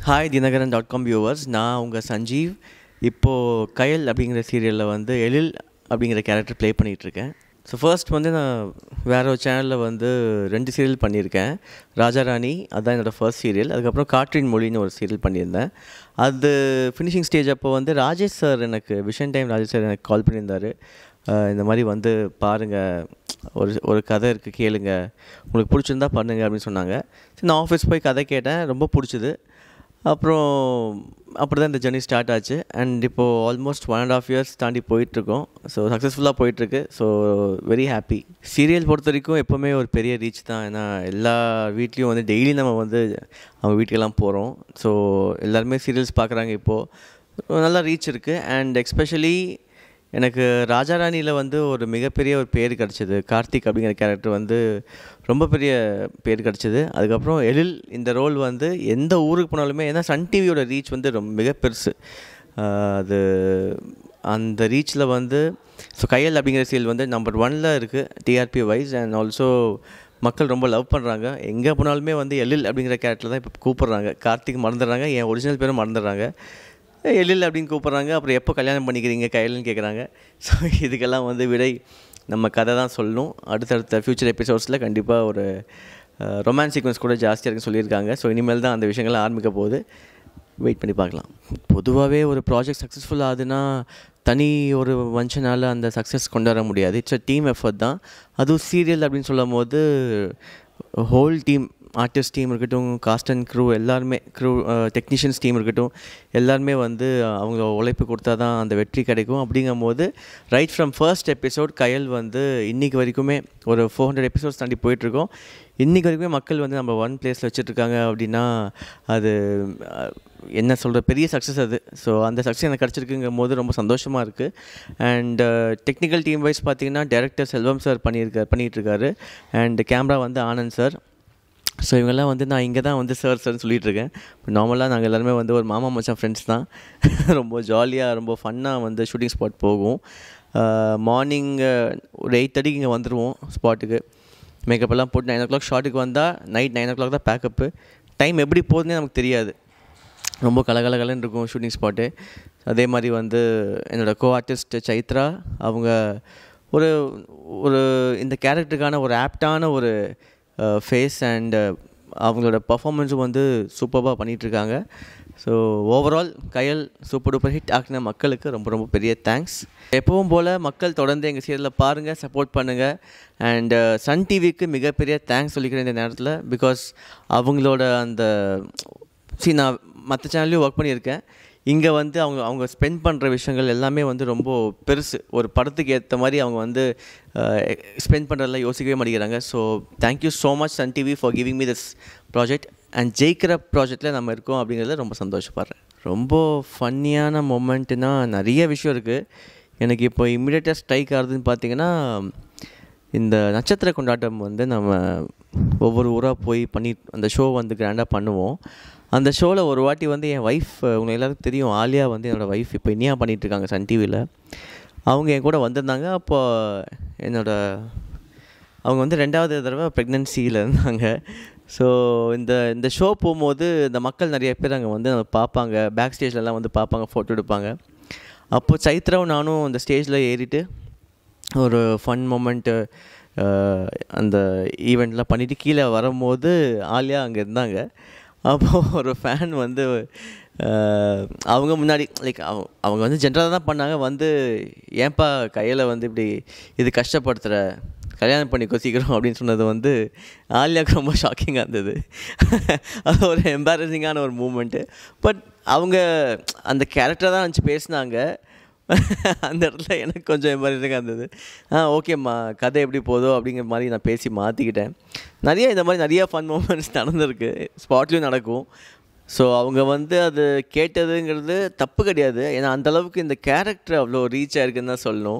Hi Dinakaran.com viewers, நான் உங்கள் சஞ்சீவ். இப்போது கயல் அப்படிங்கிற சீரியலில் வந்து எழில் அப்படிங்கிற கேரக்டர் ப்ளே பண்ணிகிட்ருக்கேன். ஸோ ஃபர்ஸ்ட் வந்து நான் வேறு ஒரு சேனலில் வந்து 2 சீரியல் பண்ணியிருக்கேன். ராஜாராணி, அதுதான் என்னோடய ஃபர்ஸ்ட் சீரியல். அதுக்கப்புறம் காற்றின் மொழின்னு ஒரு சீரியல் பண்ணியிருந்தேன். அது ஃபினிஷிங் ஸ்டேஜ் அப்போ வந்து Rajesh sir vision time Rajesh sir எனக்கு கால் பண்ணியிருந்தார். இந்த மாதிரி வந்து பாருங்கள், ஒரு கதை இருக்குது, கேளுங்க, உங்களுக்கு பிடிச்சிருந்தா பண்ணுங்க அப்படின்னு சொன்னாங்க. சரி, நான் ஆஃபீஸ் போய் கதை கேட்டேன், ரொம்ப பிடிச்சிது. அப்புறம் அப்படி தான் இந்த ஜர்னி ஸ்டார்ட் ஆச்சு. அண்ட் இப்போது ஆல்மோஸ்ட் 1.5 years தாண்டி போயிட்டுருக்கோம். ஸோ சக்ஸஸ்ஃபுல்லாக போயிட்டுருக்கு. So very happy. சீரியல் பொறுத்த வரைக்கும் எப்போவுமே ஒரு பெரிய ரீச் தான். ஏன்னா எல்லா வீட்லேயும் வந்து டெய்லி நம்ம வந்து அவங்க வீட்டுக்கெல்லாம் போகிறோம். ஸோ எல்லாருமே சீரியல்ஸ் பார்க்குறாங்க. இப்போது நல்லா ரீச் இருக்குது. அண்ட் எஸ்பெஷலி எனக்கு ராஜாராணியில் வந்து ஒரு மிகப்பெரிய ஒரு பேர் கிடச்சிது. கார்த்திக் அப்படிங்கிற கேரக்டர் வந்து ரொம்ப பெரிய பேர் கிடச்சிது. அதுக்கப்புறம் எழில் இந்த ரோல் வந்து எந்த ஊருக்கு போனாலுமே, ஏன்னா சன் டிவியோட ரீச் வந்து ரொம்ப மிக பெருசு. அது அந்த ரீச்சில் வந்து ஸோ கயல் அப்படிங்கிற சீரியல் வந்து நம்பர் 1ல் இருக்குது டிஆர்பி வைஸ். அண்ட் ஆல்சோ மக்கள் ரொம்ப லவ் பண்ணுறாங்க. எங்கே போனாலுமே வந்து எழில் அப்படிங்கிற கேரக்டர் தான் இப்போ கூப்பிட்றாங்க. கார்த்திக் மறந்துடுறாங்க, என் ஒரிஜினல் பேரும் மறந்துடுறாங்க. எழில் அப்படின்னு கூப்பிட்றாங்க. அப்புறம் எப்போ கல்யாணம் பண்ணிக்கிறீங்க கயல்னு கேட்குறாங்க. ஸோ இதுக்கெல்லாம் வந்து விடை நம்ம கதை தான் சொல்லணும். அடுத்தடுத்த ஃப்யூச்சர் எபிசோட்ஸில் கண்டிப்பாக ஒரு ரொமான்ஸ் சீக்வன்ஸ் கூட ஜாஸ்தியாக இருக்குன்னு சொல்லியிருக்காங்க. ஸோ இனிமேல் தான் அந்த விஷயங்கள்லாம் ஆரம்பிக்க போகுது. வெயிட் பண்ணி பார்க்கலாம். பொதுவாகவே ஒரு ப்ராஜெக்ட் சக்ஸஸ்ஃபுல் ஆகுதுன்னா தனி ஒரு மனுஷனால் அந்த சக்ஸஸ் கொண்டு வர முடியாது. இட்ஸ் அ டீம் எஃபர்ட் தான். அதுவும் சீரியல் அப்படின்னு சொல்லும் போது ஹோல் டீம், ஆர்டிஸ்ட் டீம் இருக்கட்டும், காஸ்ட் அண்ட் க்ரூ எல்லாருமே, டெக்னீஷியன்ஸ் டீம் இருக்கட்டும், எல்லாருமே வந்து அவங்க உழைப்பு கொடுத்தா தான் அந்த வெற்றி கிடைக்கும். அப்படிங்கும்போது right from first episode Kayal வந்து இன்றைக்கி வரைக்குமே ஒரு 400 எபிசோட்ஸ் தாண்டி போயிட்டுருக்கோம். இன்றைக்கி வரைக்குமே மக்கள் வந்து நம்ம ஒன் பிளேஸில் வச்சுட்ருக்காங்க அப்படின்னா அது என்ன சொல்கிற பெரிய சக்ஸஸ் அது. ஸோ அந்த சக்ஸஸ் எனக்கு கிடச்சிருக்குங்கும் போது ரொம்ப சந்தோஷமாக இருக்குது. அண்ட் டெக்னிக்கல் டீம் வைஸ் பார்த்திங்கன்னா டைரக்டர் செல்வம் சார் பண்ணிகிட்ருக்காரு. அண்ட் கேமரா வந்து ஆனந்த் சார். ஸோ இவங்கெல்லாம் வந்து நான் இங்கே தான் வந்து சார்னு சொல்லிகிட்ருக்கேன். இப்போ நார்மலாக நாங்கள் எல்லாருமே வந்து ஒரு மாமா மச்சான் ஃப்ரெண்ட்ஸ் தான். ரொம்ப ஜாலியாக ரொம்ப ஃபன்னாக வந்து ஷூட்டிங் ஸ்பாட் போகும். மார்னிங் ஒரு 8:30 இங்கே வந்துடுவோம் ஸ்பாட்டுக்கு. மேக்கப்பெல்லாம் போட்டு 9 o'clock ஷாட்டுக்கு வந்தால் நைட் 9 o'clock தான் பேக்கப்பு. டைம் எப்படி போகுதுன்னே நமக்கு தெரியாது. ரொம்ப கலகலன்னு இருக்கும் ஷூட்டிங் ஸ்பாட்டு. அதே மாதிரி வந்து என்னோடய கோ ஆர்டிஸ்ட் சைத்ரா, அவங்க ஒரு ஒரு இந்த கேரக்டருக்கான ஒரு ஆப்டான ஒரு ஃபேஸ் அண்ட் அவங்களோட பர்ஃபார்மன்ஸும் வந்து சூப்பராக பண்ணிகிட்ருக்காங்க. So overall Kayal super duper hit ஆக்கின மக்களுக்கு ரொம்ப ரொம்ப பெரிய தேங்க்ஸ். எப்பவும் போல் மக்கள் தொடர்ந்து எங்கள் சீரியலில் பாருங்கள், சப்போர்ட் பண்ணுங்கள். அண்டு சன் டிவிக்கு மிகப்பெரிய தேங்க்ஸ் சொல்லிக்கிறேன் இந்த நேரத்தில். பிகாஸ் அவங்களோட அந்த நான் மற்ற சேனல்லையும் ஒர்க் பண்ணியிருக்கேன். இங்கே வந்து அவங்க ஸ்பெண்ட் பண்ணுற விஷயங்கள் எல்லாமே வந்து ரொம்ப பெருசு. ஒரு படத்துக்கு ஏற்ற மாதிரி அவங்க வந்து ஸ்பெண்ட் பண்ணுறதெல்லாம் யோசிக்கவே மாட்டேங்கிறாங்க. So thank you so much Sun TV for giving me this project. And ஜெயிக்கிற ப்ராஜெக்டில் நம்ம இருக்கோம் அப்படிங்கிறத ரொம்ப சந்தோஷப்படுறேன். ரொம்ப ஃபன்னியான மொமெண்ட்டுனா நிறைய விஷயம் இருக்குது. எனக்கு இப்போ இம்மிடியேட்டாக ஸ்ட்ரைக் ஆகுதுன்னு பார்த்தீங்கன்னா, இந்த நட்சத்திர கொண்டாட்டம் வந்து நம்ம ஒவ்வொரு ஊராக போய் பண்ணி அந்த ஷோ வந்து கிராண்டாக பண்ணுவோம். அந்த ஷோவில் ஒரு வாட்டி வந்து என் ஒய்ஃப், உங்களுக்கு எல்லாருக்கும் தெரியும், ஆலியா வந்து என்னோடய ஒய்ஃப் இப்போ இனியா பண்ணிகிட்ருக்காங்க சன் டிவியில். அவங்க என் கூட வந்திருந்தாங்க. அப்போது அவங்க வந்து 2வது தடவை ப்ரெக்னென்சியில் இருந்தாங்க. ஸோ இந்த ஷோ போகும்போது இந்த மக்கள் நிறைய பேர் அங்கே வந்து பார்ப்பாங்க, பேக் ஸ்டேஜ்லலாம் வந்து பார்ப்பாங்க, ஃபோட்டோ எடுப்பாங்க. அப்போது சைத்ராவும் நானும் அந்த ஸ்டேஜில் ஏறிட்டு ஒரு ஃபன் மொமெண்ட்டு அந்த ஈவெண்ட்லாம் பண்ணிவிட்டு கீழே வரும்போது ஆலியா அங்கே இருந்தாங்க. அப்போது ஒரு ஃபேன் வந்து அவங்க முன்னாடி அவங்க வந்து ஜென்ரலாக தான் பண்ணாங்க. வந்து ஏன்பா கையில் வந்து இப்படி இது கஷ்டப்படுத்துகிற, கல்யாணம் பண்ணிக்கோ சீக்கிரம் அப்படின்னு சொன்னது வந்து ஆலியாவுக்கு ரொம்ப ஷாக்கிங்காக இருந்தது. அது ஒரு எம்பாரசிங்கான ஒரு மூமெண்ட்டு. பட் அவங்க அந்த கேரக்டரை தான் வச்சு பேசினாங்க. அந்த இடத்துல எனக்கு கொஞ்சம் எம்பாரசிங்காக இருந்தது. ஓகேம்மா, கதை எப்படி போதோ அப்படிங்கிற மாதிரி நான் பேசி மாற்றிக்கிட்டேன். இந்த மாதிரி நிறையா ஃபன் மூமெண்ட்ஸ் நடந்திருக்கு, ஸ்பாட்லேயும் நடக்கும். ஸோ அவங்க வந்து அது கேட்டதுங்கிறது தப்பு கிடையாது. ஏன்னா அந்தளவுக்கு இந்த கேரக்டர் அவ்வளோ ரீச் ஆகிருக்குன்னு தான் சொல்லணும்.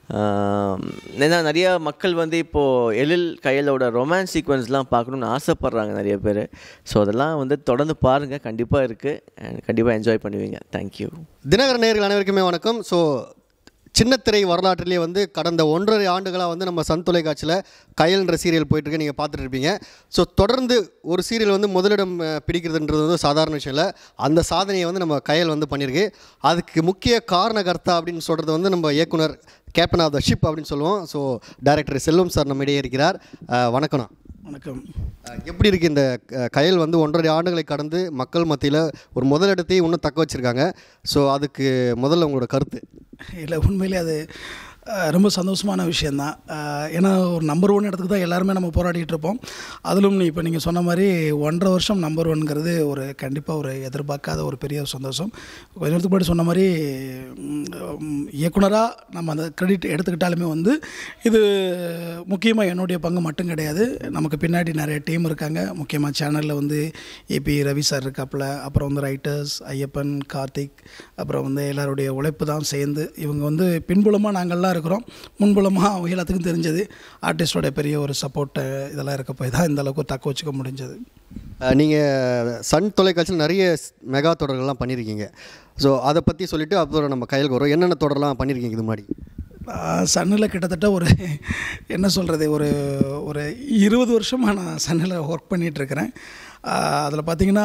ஏன்னா நிறையா மக்கள் வந்து இப்போது எழில் கயலோட ரொமான்ஸ் சீக்வன்ஸ்லாம் பார்க்கணுன்னு ஆசைப்பட்றாங்க நிறைய பேர். ஸோ அதெல்லாம் வந்து தொடர்ந்து பாருங்கள், கண்டிப்பாக இருக்குது அண்ட் கண்டிப்பாக என்ஜாய் பண்ணுவீங்க. தேங்க்யூ. தினகரன் நேயர்கள் அனைவருக்குமே வணக்கம். ஸோ சின்னத்திரை வரலாற்றிலே வந்து கடந்த 1.5 ஆண்டுகளாக வந்து நம்ம சன் தொலைக்காட்சியில் கயல்ன்ற சீரியல் போயிட்டுருக்கு, நீங்கள் பார்த்துட்டு இருப்பீங்க. ஸோ தொடர்ந்து ஒரு சீரியல் வந்து முதலிடம் பிடிக்கிறதுன்றது வந்து சாதாரண விஷயம் இல்லை. அந்த சாதனையை வந்து நம்ம கயல் வந்து பண்ணியிருக்கு. அதுக்கு முக்கிய காரணகர்த்தா அப்படின்னு சொல்கிறது வந்து நம்ம இயக்குனர், கேப்டன் ஆஃப் த ஷிப் அப்படின்னு சொல்லுவோம். ஸோ டைரக்டர் செல்வம் சார் நம்மிடையே இருக்கிறார். வணக்கம்ண்ணா. வணக்கம். எப்படி இருக்குது இந்த கயல் வந்து 1.5 ஆண்டுகளை கடந்து மக்கள் மத்தியில் ஒரு முதலிடத்தையும் இன்னும் தக்க வச்சுருக்காங்க. ஸோ அதுக்கு முதல்ல உங்களோட கருத்து? இல்லை, உண்மையிலே அது ரொம்ப சந்தோஷமான விஷயந்தான். ஏன்னா ஒரு நம்பர் 1 இடத்துக்கு தான் எல்லாருமே நம்ம போராடிட்டு இருப்போம். அதிலும் இப்போ நீங்கள் சொன்ன மாதிரி 1.5 வருஷம் நம்பர் 1ங்கிறது ஒரு கண்டிப்பாக ஒரு எதிர்பார்க்காத ஒரு பெரிய சந்தோஷம். கொஞ்ச நேரத்துக்கு முன்னாடி சொன்ன மாதிரி இயக்குனராக நம்ம அந்த கிரெடிட் எடுத்துக்கிட்டாலுமே வந்து இது முக்கியமாக என்னுடைய பங்கு மட்டும் கிடையாது. நமக்கு பின்னாடி நிறைய டீம் இருக்காங்க. முக்கியமாக சேனலில் வந்து ஏபி ரவி சார் இருக்காப்புல, அப்புறம் வந்து ரைட்டர்ஸ் ஐயப்பன், கார்த்திக், அப்புறம் வந்து எல்லாருடைய உழைப்பு தான் சேர்ந்து இவங்க வந்து பின்புலமாக நாங்கள்லாம் இருக்கிறோம். முன்புலமாக அவங்க எல்லாத்துக்கும் தெரிஞ்சது ஆர்டிஸ்டோட பெரிய ஒரு சப்போர்ட்டு இதெல்லாம் இருக்க போய் தான் இந்த அளவுக்கு தக்க வச்சுக்க முடிஞ்சது. நீங்கள் சன் தொலைக்காட்சியில் நிறைய மெகா தொடர்கள்லாம் பண்ணியிருக்கீங்க. ஸோ அதை பற்றி சொல்லிவிட்டு அப்புறம் நம்ம கையில் வரும். என்னென்ன தொடர்லாம் பண்ணியிருக்கீங்க இது முன்னாடி? சன்னில் கிட்டத்தட்ட ஒரு என்ன சொல்கிறது, ஒரு 20 வருஷமாக நான் சன்னில் ஒர்க் பண்ணிகிட்ருக்கிறேன். அதில் பார்த்திங்கன்னா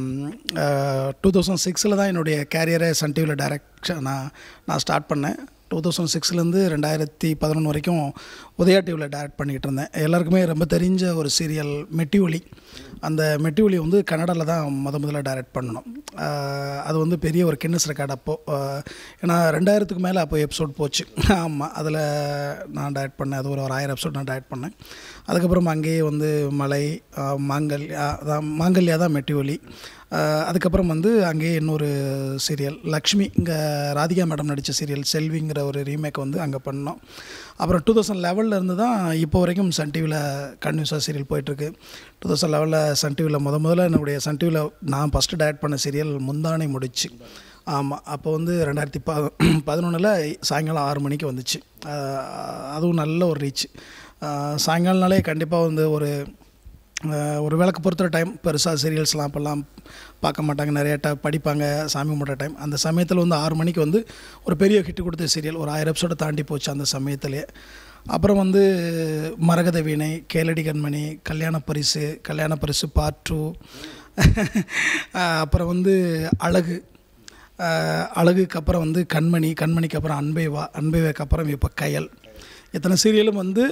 2006 தான் என்னுடைய கேரியரை சன் டிவியில் டைரக்ஷன் நான் ஸ்டார்ட் பண்ணேன். 2006லேருந்து 2011 வரைக்கும் உதயா டிவியில் டைரக்ட் பண்ணிக்கிட்டு இருந்தேன். எல்லாருக்குமே ரொம்ப தெரிஞ்ச ஒரு சீரியல் மெட்டி ஒலி. அந்த மெட்டி ஒலி வந்து கன்னடாவில் தான் முதல்ல டைரக்ட் பண்ணணும். அது வந்து பெரிய ஒரு கின்னஸ் ரெக்கார்ட் அப்போது. ஏன்னா 2000க்கு மேலே அப்போ எபிசோட் போச்சு. ஆமாம், அதில் நான் டைரக்ட் பண்ணேன். அது ஒரு 1000 எபிசோட் நான் டைரக்ட் பண்ணேன். அதுக்கப்புறம் அங்கேயே வந்து மலை, மாங்கல்யா தான் மெட்டி ஒலி. அதுக்கப்புறம் வந்து அங்கேயே இன்னொரு சீரியல் லக்ஷ்மி, இங்கே ராதிகா மேடம் நடித்த சீரியல் செல்விங்கிற ஒரு ரீமேக் வந்து அங்கே பண்ணோம். அப்புறம் 2011 தான் இப்போ வரைக்கும் சன் டிவியில் கன்யூஸாக சீரியல் போயிட்டுருக்கு. 2011 சன் டிவியில் முதல்ல என்னுடைய சன் டிவியில் நான் ஃபஸ்ட்டு டைரக்ட் பண்ண சீரியல் முந்தானை முடிச்சு. ஆமாம், அப்போ வந்து 2011 சாயங்காலம் 6 மணிக்கு வந்துச்சு. அதுவும் நல்ல ஒரு ரீச். சாயங்காலனாலே கண்டிப்பாக வந்து ஒரு விளக்கு பொறுத்துற டைம். பெருசாக சீரியல்ஸ்லாம் அப்போல்லாம் பார்க்க மாட்டாங்க, நிறைய படிப்பாங்க, சாமி கும்பிட்ற டைம். அந்த சமயத்தில் வந்து 6 மணிக்கு வந்து ஒரு பெரிய ஹிட்டு கொடுத்த சீரியல் ஒரு 1000 எபிசோடு தாண்டி போச்சு அந்த சமயத்துலேயே. அப்புறம் வந்து மரகத வீணை, கேளடி கண்மணி, கல்யாண பரிசு பார்ட் 2, அப்புறம் வந்து அழகுக்கு அப்புறம் வந்து கண்மணிக்கு அப்புறம் அன்பேவாக்கு அப்புறம் இப்போ கயல். இத்தனை சீரியலும் வந்து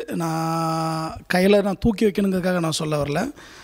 கயலை நான் தூக்கி வைக்கணுங்கிறதுக்காக நான் சொல்ல வரல.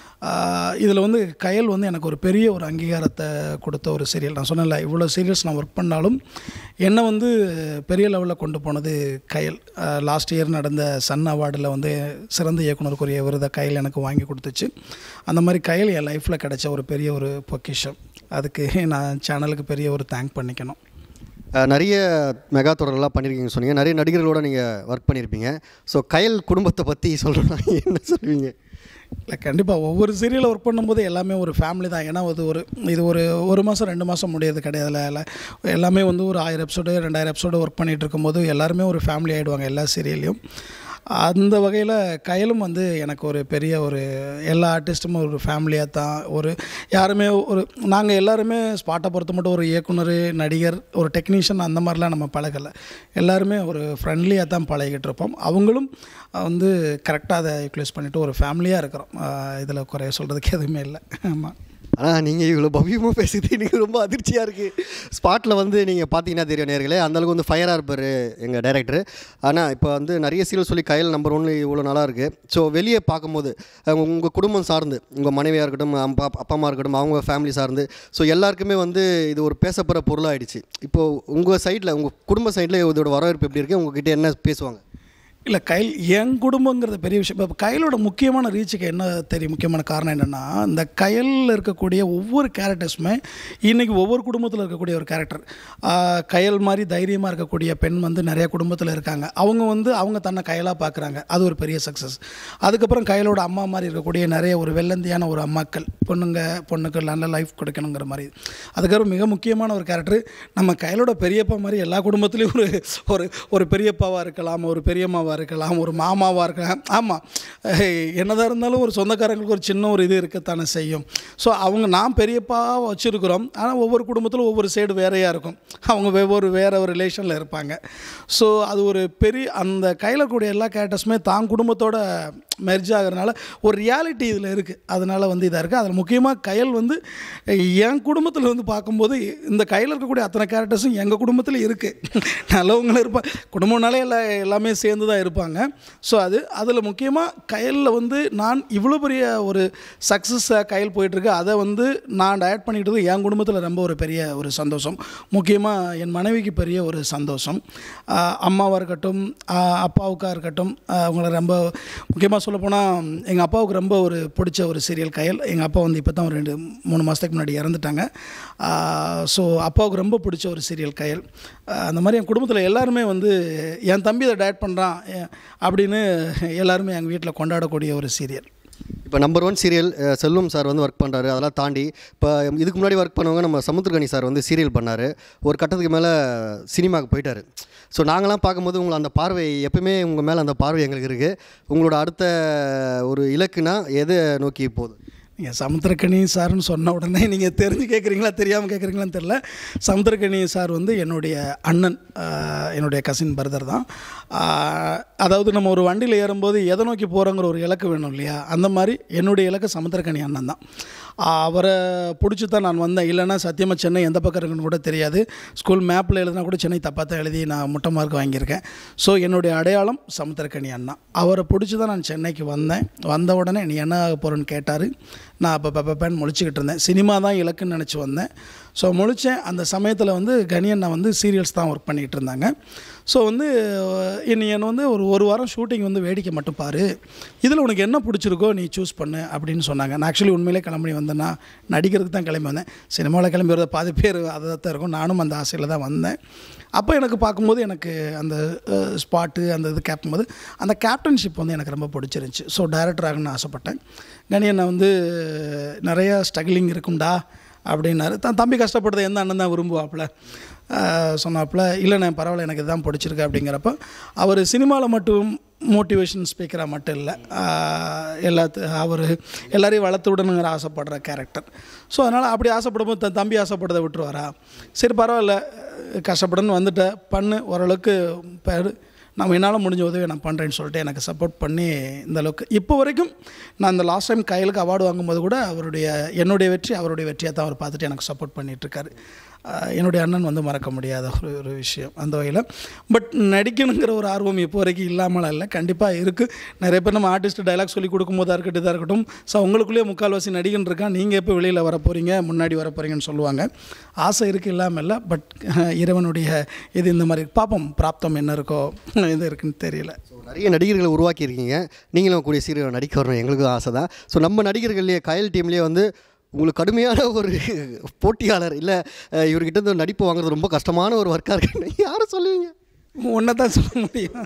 இதில் வந்து கயல் வந்து எனக்கு ஒரு பெரிய ஒரு அங்கீகாரத்தை கொடுத்த ஒரு சீரியல். நான் சொன்னேன்ல, இவ்வளோ சீரியல்ஸ் நான் ஒர்க் பண்ணாலும் என்னை வந்து பெரிய லெவலில் கொண்டு போனது கயல். லாஸ்ட் இயர் நடந்த சன் அவார்டில் வந்து சிறந்த இயக்குனருக்குரிய விருதை கயல் எனக்கு வாங்கி கொடுத்துச்சு. அந்த மாதிரி கயல் என் லைஃப்பில் கிடைச்ச ஒரு பெரிய ஒரு பொக்கிஷம். அதுக்கு நான் சேனலுக்கு பெரிய ஒரு தேங்க் பண்ணிக்கணும். நிறைய மெகா தொடர்கள்லாம் பண்ணியிருக்கீங்க சொன்னீங்க. நிறைய நடிகர்களோடு நீங்கள் ஒர்க் பண்ணியிருப்பீங்க. ஸோ கயல் குடும்பத்தை பற்றி சொல்லணும்னா என்ன சொல்லுவீங்க? இல்லை, கண்டிப்பாக ஒவ்வொரு சீரியலில் ஒர்க் பண்ணும்போது எல்லாமே ஒரு ஃபேமிலி தான். ஏன்னா இது ஒரு மாதம் 2 மாதம் முடியாது கிடையாது. எல்லாமே வந்து ஒரு 1000 எபிசோடு 2000 எபிசோடு ஒர்க் பண்ணிகிட்டு இருக்கும்போது எல்லாருமே ஒரு ஃபேமிலி ஆகிடுவாங்க எல்லா சீரியல்லையும். அந்த வகையில் கயலும் வந்து எனக்கு ஒரு பெரிய ஒரு எல்லா ஆர்டிஸ்ட்டும் ஒரு ஃபேமிலியாக தான். யாருமே நாங்கள் எல்லாருமே ஸ்பாட்டை பொறுத்த மட்டும் ஒரு இயக்குனர், நடிகர், ஒரு டெக்னீஷியன் அந்த மாதிரிலாம் நம்ம பழகலை. எல்லாருமே ஒரு ஃப்ரெண்ட்லியாக தான் பழகிட்டு இருப்போம். அவங்களும் வந்து கரெக்டாக அதை யூட்டிலைஸ் பண்ணிவிட்டு ஒரு ஃபேமிலியாக இருக்கிறோம். இதில் குறைய சொல்கிறதுக்கு எதுவுமே இல்லை. ஆமாம். ஆனால் நீங்கள் இவ்வளோ பவ்யமாக பேசுகிறது எனக்கு ரொம்ப அதிர்ச்சியாக இருக்குது. ஸ்பாட்டில் வந்து நீங்கள் பார்த்தீங்கன்னா தெரியும் நேர்களே, அந்தளவுக்கு வந்து ஃபயராக இருப்பார் எங்கள் டைரக்டர். ஆனால் இப்போ வந்து நிறைய சீரியல் சொல்லி கயல் நம்பர் 1 இவ்வளோ நல்லா இருக்குது. ஸோ வெளியே பார்க்கும்போது உங்கள் குடும்பம் சார்ந்து, உங்கள் மனைவியாக இருக்கட்டும், அப்பா அம்மா இருக்கட்டும், அவங்க ஃபேமிலி சார்ந்து, ஸோ எல்லாருக்குமே வந்து இது ஒரு பேசப்படுற பொருளாகிடுச்சு. இப்போது உங்கள் சைடில், உங்கள் குடும்ப சைடில் இதோட வரவேற்பு எப்படி இருக்குது? உங்ககிட்ட என்ன பேசுவாங்க? இல்லை, கயல் என் குடும்பங்கிறது பெரிய விஷயம். இப்போ கயலோட முக்கியமான ரீச்சுக்கு என்ன தெரியும், முக்கியமான காரணம் என்னென்னா, இந்த கயலில் இருக்கக்கூடிய ஒவ்வொரு கேரக்டர்ஸுமே இன்றைக்கி ஒவ்வொரு குடும்பத்தில் இருக்கக்கூடிய ஒரு கேரக்டர். கயல் மாதிரி தைரியமாக இருக்கக்கூடிய பெண் வந்து நிறைய குடும்பத்தில் இருக்காங்க. அவங்க தன்னை கயலாக பார்க்குறாங்க. அது ஒரு பெரிய சக்ஸஸ். அதுக்கப்புறம் கயலோட அம்மா மாதிரி இருக்கக்கூடிய நிறைய ஒரு வெள்ளந்தியான ஒரு அம்மாக்கள், பொண்ணுக்கு நல்ல லைஃப் கொடுக்கணுங்கிற மாதிரி. அதுக்கப்புறம் மிக முக்கியமான ஒரு கேரக்டர் நம்ம கயலோட பெரியப்பா மாதிரி எல்லா குடும்பத்துலேயும் ஒரு பெரியப்பாவாக இருக்கலாம், ஒரு பெரியம்மாவாக அப்பாவாக இருக்கலாம், ஒரு மாமாவாக இருக்கலாம். ஆமாம், என்னதான் இருந்தாலும் ஒரு சொந்தக்காரங்களுக்கு ஒரு சின்ன ஒரு இது இருக்கத்தானே செய்யும். ஸோ அவங்க நான் பெரியப்பாவை வச்சுருக்குறோம், ஆனால் ஒவ்வொரு குடும்பத்திலும் ஒவ்வொரு சைடு வேறையாக இருக்கும். அவங்க வேறு ஒரு ரிலேஷனில் இருப்பாங்க. ஸோ அது ஒரு பெரிய அந்த கையில் கூடிய எல்லா கேரக்டர்ஸுமே தான் குடும்பத்தோட மெர்ஜ் ஆகிறதுனால ஒரு ரியாலிட்டி இதில் இருக்குது. அதனால் வந்து இதாக இருக்குது. அதில் முக்கியமாக கயல் வந்து என் குடும்பத்தில் வந்து பார்க்கும்போது இந்த கையில் இருக்கக்கூடிய அத்தனை கேரக்டர்ஸும் எங்கள் குடும்பத்தில் இருக்குது. நல்லவங்களும் இருப்பாங்க, குடும்பம்னாலே எல்லாமே சேர்ந்து தான் இருப்பாங்க. ஸோ அதில் முக்கியமாக கயலில் வந்து நான் இவ்வளோ பெரிய ஒரு சக்ஸஸாக கயல் போயிட்டுருக்கு, அதை வந்து நான் டயட் பண்ணிகிட்டு என் குடும்பத்தில் ரொம்ப ஒரு பெரிய ஒரு சந்தோஷம். முக்கியமாக என் மனைவிக்கு பெரிய ஒரு சந்தோஷம். அம்மாவாக இருக்கட்டும், அப்பாவுக்காக இருக்கட்டும், அவங்கள ரொம்ப முக்கியமாக சொல்லப்போனால் எங்கள் அப்பாவுக்கு ரொம்ப ஒரு பிடிச்ச ஒரு சீரியல் கயல். எங்கள் அப்பா வந்து இப்போ தான் ஒரு 2-3 மாதத்துக்கு முன்னாடி இறந்துட்டாங்க. ஸோ அப்பாவுக்கு ரொம்ப பிடிச்ச ஒரு சீரியல் கயல். அந்த மாதிரி என் குடும்பத்தில் எல்லாருமே வந்து என் தம்பி இதை டயட் பண்ணுறான் அப்படின்னு எல்லாருமே எங்கள் வீட்டில் கொண்டாடக்கூடிய ஒரு சீரியல். இப்போ நம்பர் 1 சீரியல் செல்வம் சார் வந்து ஒர்க் பண்ணுறாரு. அதெல்லாம் தாண்டி இப்போ இதுக்கு முன்னாடி ஒர்க் பண்ணவங்க நம்ம சமுத்திரகனி சார் வந்து சீரியல் பண்ணார். ஒரு கட்டத்துக்கு மேலே சினிமாவுக்கு போயிட்டார். ஸோ நாங்களாம் பார்க்கும்போது உங்களை அந்த பார்வை எப்பவுமே உங்கள் மேலே அந்த பார்வை எங்களுக்கு இருக்குது. உங்களோட அடுத்த ஒரு இலக்குனா எதை நோக்கி போகுது? நீங்கள் சமுத்திரக்கனி சார்னு சொன்ன உடனே நீங்கள் தெரிஞ்சு கேட்குறீங்களா தெரியாமல் கேட்குறீங்களான்னு தெரில. சமுத்திரக்கனி சார் வந்து என்னுடைய அண்ணன், என்னுடைய கசின் பிரதர் தான். அதாவது நம்ம ஒரு வண்டியில் ஏறும்போது எதை நோக்கி போகிறோங்கிற ஒரு இலக்கு வேணும் இல்லையா, அந்த மாதிரி என்னுடைய இலக்கு சமுத்திரக்கனி அண்ணன் தான். அவரை பிடிச்சி தான் நான் வந்தேன். இல்லைனா சத்தியமாக சென்னை எந்த பக்கம் இருக்குன்னு கூட தெரியாது. ஸ்கூல் மேப்பில் எழுதினா கூட சென்னை தப்பாக தான் எழுதி நான் முட்டை மார்க் வாங்கியிருக்கேன். ஸோ என்னுடைய அடையாளம் சமுத்திரக்கனி அண்ணா. அவரை பிடிச்சி தான் நான் சென்னைக்கு வந்தேன். வந்த உடனே நீ என்ன ஆக போகிறேன்னு கேட்டார். நான் அப்போ பெப்பேன்னு முழிச்சிக்கிட்டு இருந்தேன். சினிமா தான் இலக்குன்னு நினச்சி வந்தேன். ஸோ முழித்தேன். அந்த சமயத்தில் வந்து கனியண்ணா வந்து சீரியல்ஸ் தான் ஒர்க் பண்ணிகிட்டு இருந்தாங்க. ஸோ வந்து என்னை வந்து ஒரு வாரம் ஷூட்டிங் வந்து வேடிக்கை மட்டும் பாரு, இதில் உனக்கு என்ன பிடிச்சிருக்கோ நீ சூஸ் பண்ணு அப்படின்னு சொன்னாங்க. நான் ஆக்சுவலி உண்மையிலே கிளம்பி வந்தேன்னா நடிக்கிறதுக்கு தான் கிளம்பி வந்தேன். சினிமாவில் கிளம்பி வரத பாதி பேர் அதை தான் இருக்கும். நானும் அந்த ஆசையில் தான் வந்தேன். அப்போ எனக்கு பார்க்கும்போது எனக்கு அந்த ஸ்பாட்டு அந்த இது கேட்கும்போது அந்த கேப்டன்ஷிப் வந்து எனக்கு ரொம்ப பிடிச்சிருந்துச்சி. ஸோ டைரக்டர் ஆகணும்னு ஆசைப்பட்டேன். கனியண்ணா வந்து நிறையா ஸ்ட்ரகிளிங் இருக்கும்டா அப்படின்னாரு. தம்பி கஷ்டப்படுறத எந்த அண்ணன் தான் விரும்புவாப்புல சொன்னாப்புல. இல்லைண்ணே பரவாயில்ல, எனக்கு இதுதான் பிடிச்சிருக்கு அப்படிங்கிறப்ப அவர் சினிமாவில் மட்டும் மோட்டிவேஷன் ஸ்பீக்கராக மட்டும் இல்லை, அவர் எல்லாரையும் வளர்த்து விடணுங்கிற ஆசைப்படுற கேரக்டர். ஸோ அதனால் அப்படி ஆசைப்படும்போது தம்பி ஆசைப்படுறதை விட்டுருவாரா? சரி பரவாயில்ல, கஷ்டப்படணுன்னு வந்துட்டேன், பண்ணு, ஓரளவுக்கு நம்ம என்னால் முடிஞ்ச உதவியை நான் பண்ணுறேன்னு சொல்லிட்டு எனக்கு சப்போர்ட் பண்ணி இந்த அளவுக்கு இப்போ வரைக்கும் நான் இந்த லாஸ்ட் டைம் கையலுக்கு அவார்டு வாங்கும்போது கூட என்னுடைய வெற்றி அவருடைய வெற்றியாக தான் அவர் பார்த்துட்டு எனக்கு சப்போர்ட் பண்ணிகிட்ருக்காரு. என்னுடைய அண்ணன் வந்து மறக்க முடியாத ஒரு விஷயம் அந்த வகையில். பட் நடிக்கணுங்கிற ஒரு ஆர்வம் இப்போ வரைக்கும் இல்லாமல் இல்லை, கண்டிப்பாக இருக்குது. நிறைய பேர் நம்ம ஆர்டிஸ்ட் டைலாக் சொல்லி கொடுக்கும்போதாக இருக்கட்டும், இதாக இருக்கட்டும், ஸோ உங்களுக்குள்ளேயே முக்கால்வாசி நடிகன் இருக்கான், நீங்கள் எப்போ வெளியில் வர போகிறீங்க, முன்னாடி வர போகிறீங்கன்னு சொல்லுவாங்க. ஆசை இருக்குது, இல்லாமல் இல்லை. பட் இறைவனுடைய இது இந்த மாதிரி பார்ப்போம், பிராப்தம் என்ன இருக்கோ இது இருக்குன்னு தெரியல. நிறைய நடிகர்களை உருவாக்கியிருக்கீங்க. நீங்களும் கூடிய சீரியல் நடிக்க வரணும், எங்களுக்கும் ஆசை தான். ஸோ நம்ம நடிகர்கள்லேயே கயல் டீம்லேயே வந்து உங்களுக்கு கடுமையான ஒரு போட்டியாளர் இல்லை, இவர்கிட்ட இருந்து நடிப்பு வாங்குறது ரொம்ப கஷ்டமான ஒரு ஒர்க்காக இருக்குன்னு யாரும் சொல்லுவீங்க? ஒன்றை தான் சொல்ல முடியும்.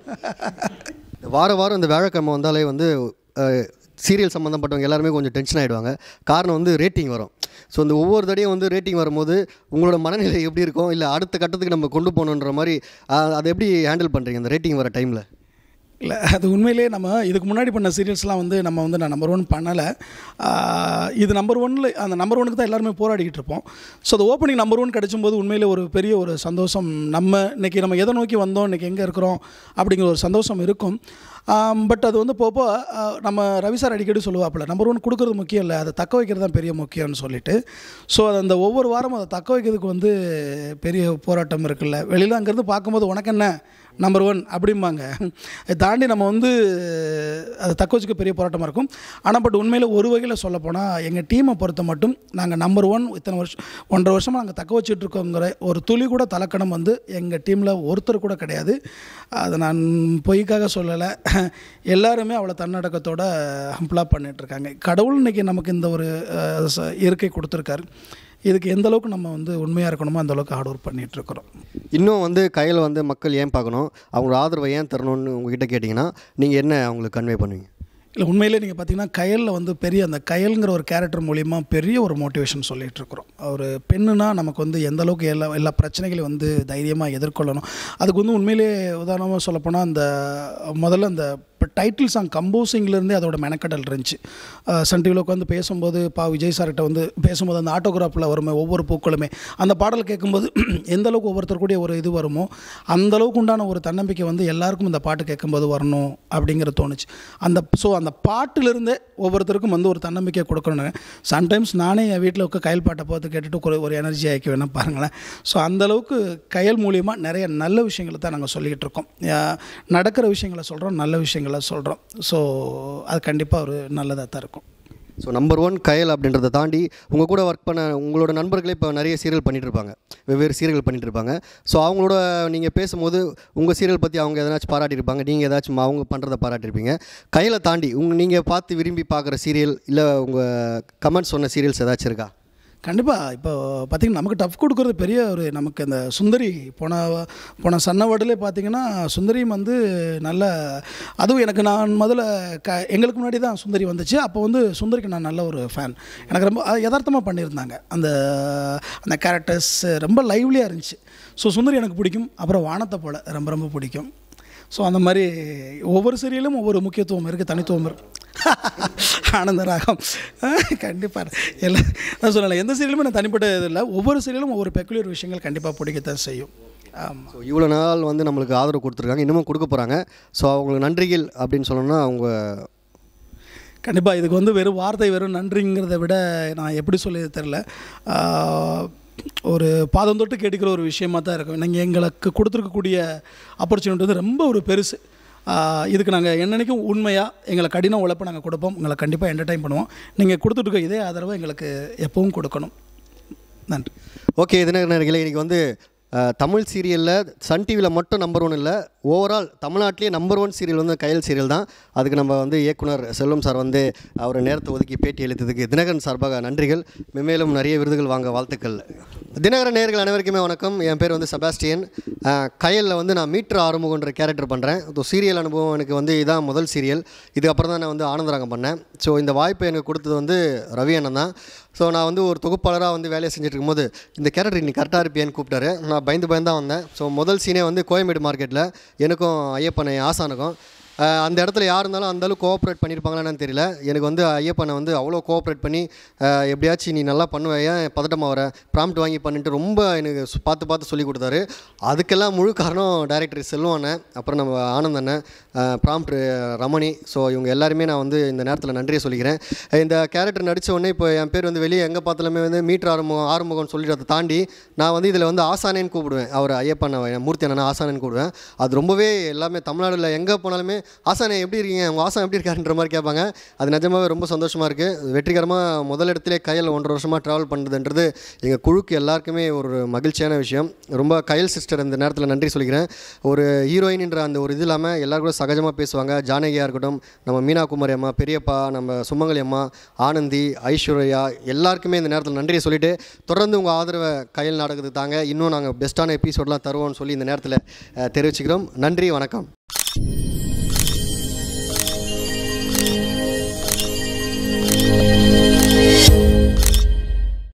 வாரம் இந்த வியாழக்கிழமை வந்தாலே வந்து சீரியல் சம்மந்தப்பட்டவங்க எல்லாருமே கொஞ்சம் டென்ஷன் ஆகிடுவாங்க. காரணம் வந்து ரேட்டிங் வரும். ஸோ இந்த ஒவ்வொரு தடையும் வந்து ரேட்டிங் வரும்போது உங்களோட மனநிலை எப்படி இருக்கும், இல்லை அடுத்த கட்டத்துக்கு நம்ம கொண்டு போகணுன்ற மாதிரி அதை எப்படி ஹேண்டில் பண்ணுறீங்க அந்த ரேட்டிங் வர டைமில்? இல்லை, அது உண்மையிலே நம்ம இதுக்கு முன்னாடி பண்ண சீரியல்ஸ்லாம் வந்து நான் நம்பர் 1 பண்ணலை. இது நம்பர் 1ல் அந்த நம்பர் 1க்கு தான் எல்லாருமே போராடிக்கிட்டு இருப்போம். ஸோ அது ஓப்பனிங் நம்பர் 1 கிடைச்சும்போது உண்மையிலே ஒரு பெரிய ஒரு சந்தோஷம். இன்றைக்கி நம்ம எதை நோக்கி வந்தோம், இன்றைக்கி எங்கே இருக்கிறோம் அப்படிங்கிற ஒரு சந்தோஷம் இருக்கும். பட் அது வந்து போப்போ நம்ம ரவி சார் அடிக்கடி சொல்லுவாப்பில், நம்பர் 1 கொடுக்குறது முக்கியம் இல்லை, அதை தக்க வைக்கிறது தான் பெரிய முக்கியம்னு சொல்லிட்டு. ஸோ அந்த ஒவ்வொரு வாரமும் அதை தக்க வைக்கிறதுக்கு வந்து பெரிய போராட்டம் இருக்குல்ல. வெளியில் அங்கேருந்து பார்க்கும்போது உனக்கு என்ன நம்பர் 1 அப்படிம்பாங்க. தாண்டி நம்ம வந்து அதை தக்க வச்சுக்க பெரிய போராட்டமாக இருக்கும். ஆனால் பட் உண்மையில் ஒரு வகையில் சொல்லப்போனால் எங்கள் டீமை பொறுத்த மட்டும் நாங்கள் நம்பர் 1 இத்தனை வருஷம் 1.5 வருஷமாக நாங்கள் தக்க வச்சுட்ருக்கோங்கிற ஒரு துளி கூட தலக்கணம் வந்து எங்கள் டீமில் ஒருத்தர் கூட கிடையாது. அதை நான் பொய்க்காக சொல்லலை. எல்லாருமே அவ்வளோ தன்னடக்கத்தோடு ஹம்பிளாக பண்ணிகிட்ருக்காங்க. கடவுள் இன்றைக்கி நமக்கு இந்த ஒரு இருக்கை கொடுத்துருக்காரு. இதுக்கு எந்த அளவுக்கு நம்ம வந்து உண்மையாக இருக்கணுமோ அந்த அளவுக்கு ஹார்ட் ஒர்க் பண்ணிகிட்ருக்குறோம். இன்னும் வந்து கையில் வந்து மக்கள் ஏன் பார்க்கணும், அவங்களோட ஆதரவை ஏன் தரணும்னு உங்ககிட்ட கேட்டிங்கன்னா நீங்கள் என்ன அவங்களுக்கு கன்வே பண்ணுவீங்க? இல்லை உண்மையிலே நீங்கள் பார்த்தீங்கன்னா கயலில் வந்து பெரிய அந்த கயலுங்கிற ஒரு கேரக்டர் மூலிமா பெரிய ஒரு மோட்டிவேஷன் சொல்லிகிட்டு இருக்கிறோம். ஒரு பெண்ணுனா நமக்கு வந்து எந்த அளவுக்கு எல்லா பிரச்சனைகளையும் வந்து தைரியமாக எதிர்கொள்ளணும். அதுக்கு வந்து உண்மையிலே உதாரணமாக சொல்லப்போனால் அந்த முதல்ல அந்த இப்போ டைட்டில் சாங் கம்போசிங்லேருந்தே அதோட மெனக்கடல் இருந்துச்சு. சன் டிவியில் உட்காந்து பேசும்போது விஜய் சார்கிட்ட வந்து பேசும்போது அந்த ஆட்டோகிராஃபில் வருமே ஒவ்வொரு பூக்களுமே அந்த பாடல் கேட்கும்போது எந்த அளவுக்கு ஒவ்வொருத்தர் கூடிய ஒரு இது வருமோ அந்த அளவுக்கு உண்டான ஒரு தன்னம்பிக்கை வந்து எல்லாருக்கும் இந்த பாட்டு கேட்கும்போது வரணும் அப்படிங்கிற தோணுச்சு. அந்த பாட்டிலிருந்தே ஒவ்வொருத்தருக்கும் வந்து ஒரு தன்னம்பிக்கை கொடுக்கணுங்க. சம்டைம்ஸ் நானே என் வீட்டில் இருக்க கயல் பாட்டை பார்த்து கேட்டுட்டு ஒரு எனர்ஜி ஆக்கி வேணால் பாருங்களேன். ஸோ அந்தளவுக்கு கயல் மூலியமாக நிறைய நல்ல விஷயங்களை தான் நாங்கள் சொல்லிக்கிட்டு இருக்கோம். நடக்கிற விஷயங்களை சொல்கிறோம், நல்ல விஷயங்களை சொல்கிறோம். ஸோ அது கண்டிப்பாக ஒரு நல்லதாக தான் இருக்கும். ஸோ நம்பர் 1 கயல் அப்படின்றத தாண்டி உங்கள் கூட ஒர்க் பண்ண உங்களோட நண்பர்களே இப்போ நிறைய சீரியல் பண்ணிகிட்டு இருப்பாங்க, வெவ்வேறு சீரியல் பண்ணிகிட்டு இருப்பாங்க. ஸோ அவங்களோட நீங்கள் பேசும்போது உங்கள் சீரியல் பற்றி அவங்க எதனாச்சும் பாராட்டியிருப்பாங்க, நீங்கள் ஏதாச்சும் அவங்க பண்ணுறதை பாராட்டியிருப்பீங்க. கயலை தாண்டி நீங்கள் பார்த்து விரும்பி பார்க்குற சீரியல் இல்லை உங்கள் கமெண்ட்ஸ் சொன்ன சீரியல்ஸ் ஏதாச்சும் இருக்கா? கண்டிப்பாக. இப்போ பார்த்திங்கன்னா நமக்கு டஃப் கொடுக்குறது பெரிய ஒரு நமக்கு அந்த சுந்தரி போன சன்னவடிலே பார்த்திங்கன்னா சுந்தரியும் வந்து நல்ல அதுவும் எனக்கு நான் முதல்ல எங்களுக்கு முன்னாடி தான் சுந்தரி வந்துச்சு. அப்போ வந்து சுந்தரிக்கு நான் நல்ல ஒரு ஃபேன். எனக்கு ரொம்ப யதார்த்தமாக பண்ணியிருந்தாங்க. அந்த கேரக்டர்ஸ் ரொம்ப லைவ்லியாக இருந்துச்சு. ஸோ சுந்தரி எனக்கு பிடிக்கும். அப்புறம் வானத்தை போல் ரொம்ப ரொம்ப பிடிக்கும். ஸோ அந்த மாதிரி ஒவ்வொரு சீரியலும் ஒவ்வொரு முக்கியத்துவம் இருக்குது, தனித்துவம் இருக்குது. ஆனந்த ராகம் கண்டிப்பாக எல்லாம் நான் சொல்லலை, எந்த சீரியலுமே நான் தனிப்பட்ட இது இல்லை. ஒவ்வொரு சீரியலும் ஒவ்வொரு பெக்குலியர் விஷயங்கள் கண்டிப்பாக பிடிக்கத்தான் செய்யும். ஆமாம். ஸோ இவ்வளோ நாள் வந்து நம்மளுக்கு ஆதரவு கொடுத்துருக்காங்க, இன்னமும் கொடுக்க போகிறாங்க. ஸோ அவங்களுக்கு நன்றிகள் அப்படின்னு சொல்லணும்னா அவங்க கண்டிப்பாக இதுக்கு வந்து வெறும் நன்றிங்கிறத விட நான் எப்படி சொல்லி தெரில, ஒரு பாதம் தொட்டு கேட்டுக்கிற ஒரு விஷயமாக தான் இருக்கும். நீங்கள் எங்களுக்கு கொடுத்துருக்கக்கூடிய ஆப்பர்ச்சுனிட்டி வந்து ரொம்ப ஒரு பெருசு. இதுக்கு நாங்கள் என்னன்னைக்கும் உண்மையாக எங்களை கடின உழைப்பை நாங்கள் கொடுப்போம். உங்களை கண்டிப்பாக என்டர்டைன் பண்ணுவோம். நீங்கள் கொடுத்துட்ருக்க இதே ஆதரவை எங்களுக்கு எப்பவும் கொடுக்கணும். நன்றி. ஓகே, தினகரன் இன்றைக்கி வந்து தமிழ் சீரியலில் சன் டிவியில் மட்டும் நம்பர் 1 இல்லை, ஓவரால் தமிழ்நாட்டிலே நம்பர் 1 சீரியல் வந்து கயல் சீரியல் தான். அதுக்கு நம்ம வந்து இயக்குனர் செல்வம் சார் வந்து அவர் நேரத்தை ஒதுக்கி பேட்டி அளித்ததுக்கு தினகரன் சார்பாக நன்றிகள். மென்மேலும் நிறைய விருதுகள் வாங்க வாழ்த்துக்கள். தினகரன் நேயர்கள் அனைவருக்குமே வணக்கம். என் பேர் வந்து செபாஸ்டியன். கயலில் வந்து நான் மீட்டர் ஆறுமுகன்ற கேரக்டர் பண்ணுறேன். ஸோ சீரியல் அனுபவம் எனக்கு வந்து இதான் முதல் சீரியல். இதுக்கப்புறம் தான் நான் வந்து ஆனந்தராகம் பண்ணேன். ஸோ இந்த வாய்ப்பை எனக்கு கொடுத்தது வந்து ரவி அண்ணன் தான். ஸோ நான் வந்து ஒரு தொகுப்பாளராக வந்து வேலையை செஞ்சுட்டு இருக்கும்போது இந்த கேரக்டர் நீ கரெக்டாக இருப்பியான்னு கூப்பிட்டாரு. நான் பயந்து தான் வந்தேன். ஸோ முதல் சீனே வந்து கோயம்பேடு மார்க்கெட்டில் எனக்கும் ஐயப்பனை ஆசானுக்கும் அந்த இடத்துல யார் இருந்தாலும் அந்தளவுக்கு கோஆப்ரேட் பண்ணியிருப்பாங்களான்னு தெரியல. எனக்கு வந்து ஐயப்பனை வந்து அவ்வளோ கோஆப்ரேட் பண்ணி எப்படியாச்சும் நீ நல்லா பண்ணுவேன், ஏன் பதட்டமாக வர, ப்ராம்ப்ட் வாங்கி பண்ணிட்டு ரொம்ப எனக்கு பார்த்து சொல்லி கொடுத்தாரு. அதுக்கெல்லாம் முழு காரணம் டைரக்டர் செல்வம் அண்ணன், அப்புறம் நம்ம ஆனந்த் அண்ணன், ப்ராம்ப்ட் ரமணி. ஸோ இவங்க எல்லாருமே நான் வந்து இந்த நேரத்தில் நன்றியை சொல்லிக்கிறேன். இந்த கேரக்டர் நடித்த உடனே இப்போ என் பேர் வந்து வெளியே எங்கே பார்த்தாலுமே வந்து மீட்டர் ஆறுமுகம்னு சொல்லிட்டு அதை தாண்டி நான் வந்து இதில் வந்து ஆசானேன்னு கூப்பிடுவேன். அவர் ஐயப்பன் மூர்த்தி அண்ணன் ஆசானேன்னு கூப்பிடுவேன். அது ரொம்பவே எல்லாமே தமிழ்நாடுல எங்கே போனாலுமே ஆசானே எப்படி இருக்கீங்க, உங்கள் ஆசான் எப்படி இருக்காருன்ற மாதிரி கேட்பாங்க. அது நிஜமாகவே ரொம்ப சந்தோஷமாக இருக்குது. வெற்றிகரமாக முதலிடத்திலே கயல் 1.5 வருஷமாக ட்ராவல் பண்ணுறதுன்றது எங்கள் குழுக்கு எல்லாருக்குமே ஒரு மகிழ்ச்சியான விஷயம். ரொம்ப கயல் சிஸ்டர் இந்த நேரத்தில் நன்றி சொல்லிக்கிறேன். ஒரு ஹீரோயின்ன்ற அந்த ஒரு இது இல்லாமல் எல்லோரும் கூட சகஜமாக பேசுவாங்க. ஜானகியாக இருக்கட்டும், நம்ம மீனா குமாரி அம்மா, பெரியப்பா, நம்ம சுமங்கலி அம்மா, ஆனந்தி, ஐஸ்வர்யா, எல்லாருக்குமே இந்த நேரத்தில் நன்றியை சொல்லிவிட்டு தொடர்ந்து உங்கள் ஆதரவை கயல் நாடகத்துக்கு தாங்க. இன்னும் நாங்கள் பெஸ்ட்டான எபிசோடெலாம் தருவோம்னு சொல்லி இந்த நேரத்தில் தெரிவிச்சுக்கிறோம். நன்றி, வணக்கம்.